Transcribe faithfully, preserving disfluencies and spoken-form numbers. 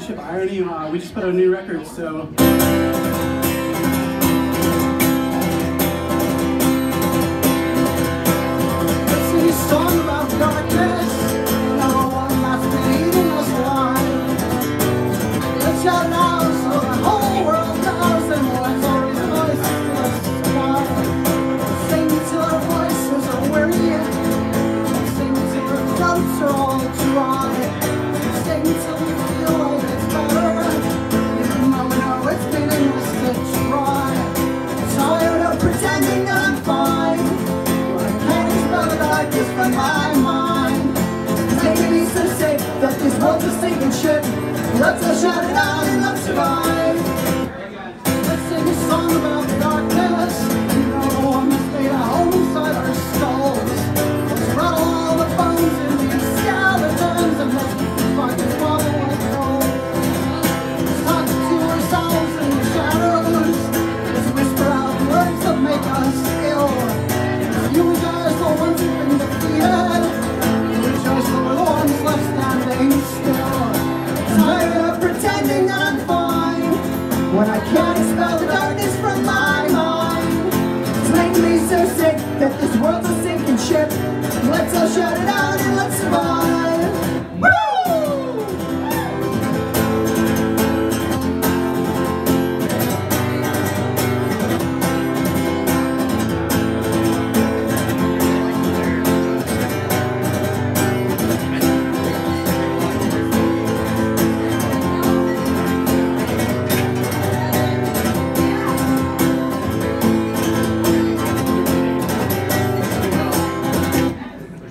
relationship irony. Uh, we just put out a new record, so. Let's sing a song about darkness. No one that's leading us alive. Let's shout out so the whole world knows, and let's always voice us survive. Sing till our voices are weary. Sing till our throats are all dry. Sing till we feel like it's better, even though we know it's meaningless to try. Tired of pretending that I'm fine, when I can't expel the darkness from my mind. Maybe it's so safe that this world's a sinking ship. Let's all shout it out and let's survive. Let's sing a song about darkness. You know, the one that's made a hole inside our skulls. Let's rattle all the bones in these skeletons and let's fucking swallow like gold. Let's talk to ourselves in the shadows. Let's whisper out words that make us ill. You guys are the ones who've been defeated. You guys are the ones left standing still. Tired of pretending that I'm fine when I can't.